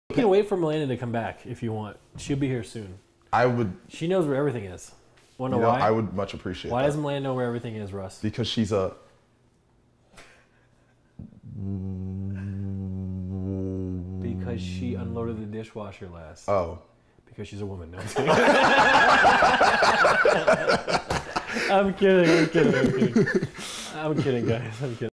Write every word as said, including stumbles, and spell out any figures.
You can wait for Melania to come back if you want. She'll be here soon. I would. She knows where everything is. Want to know, know why? I would much appreciate. Why that. doesn't Melania know where everything is, Russ? Because she's a. Because she unloaded the dishwasher last. Oh. Because she's a woman. No, I'm kidding. I'm kidding. I'm kidding. I'm kidding, guys. I'm kidding.